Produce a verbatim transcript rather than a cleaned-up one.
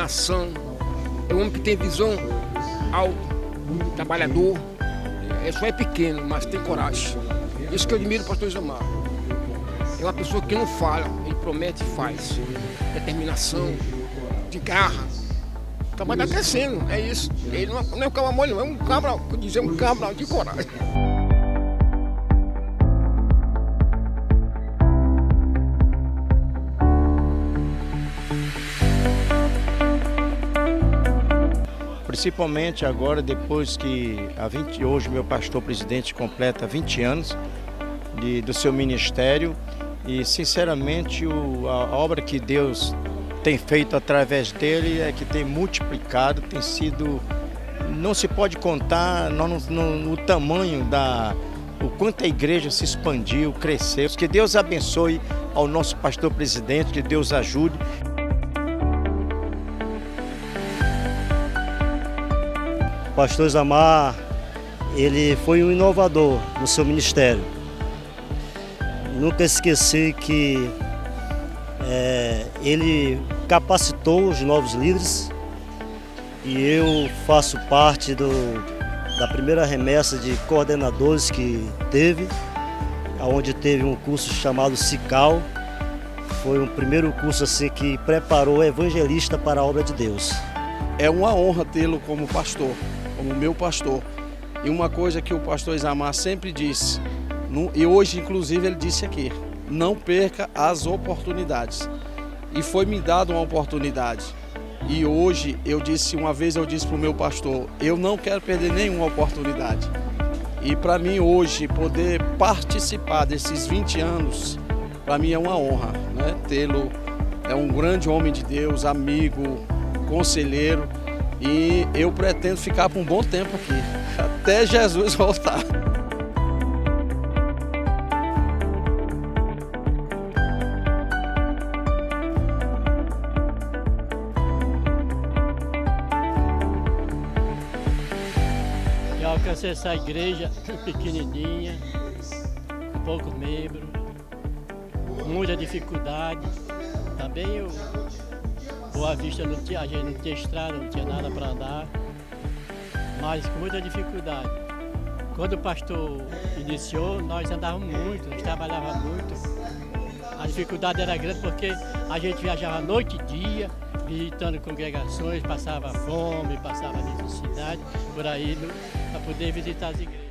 determinação. É um homem que tem visão ao trabalhador. É, só é pequeno, mas tem coragem. Isso que eu admiro o pastor Isamar. É uma pessoa que não fala, ele promete e faz. Determinação, de garra. O trabalho está crescendo, é isso. Ele não é, não é um cabra mole, não, é um cabra, dizer um cabra de coragem. Principalmente agora, depois que há vinte, hoje meu pastor presidente completa vinte anos de, do seu ministério, e sinceramente o, a obra que Deus tem feito através dele é que tem multiplicado, tem sido, não se pode contar no, no, no tamanho da, o quanto a igreja se expandiu, cresceu. Que Deus abençoe ao nosso pastor presidente, que Deus ajude. O pastor Isamar, ele foi um inovador no seu ministério. Nunca esqueci que é, ele capacitou os novos líderes e eu faço parte do, da primeira remessa de coordenadores que teve, onde teve um curso chamado Cical. Foi um primeiro curso assim, que preparou o evangelista para a obra de Deus. É uma honra tê-lo como pastor, como meu pastor. E uma coisa que o pastor Isamar sempre disse, e hoje inclusive ele disse aqui, não perca as oportunidades. E foi me dada uma oportunidade. E hoje eu disse, uma vez eu disse para o meu pastor, eu não quero perder nenhuma oportunidade. E para mim hoje poder participar desses vinte anos, para mim é uma honra, né? Tê-lo, é um grande homem de Deus, amigo, conselheiro, e eu pretendo ficar por um bom tempo aqui, até Jesus voltar. Eu alcancei essa igreja pequenininha, poucos membros, muita dificuldade. Também eu, Boa Vista, não tinha, a gente não tinha estrada, não tinha nada para andar, mas com muita dificuldade. Quando o pastor iniciou, nós andávamos muito, nós trabalhávamos muito. A dificuldade era grande porque a gente viajava noite e dia, visitando congregações, passava fome, passava necessidade por aí para poder visitar as igrejas.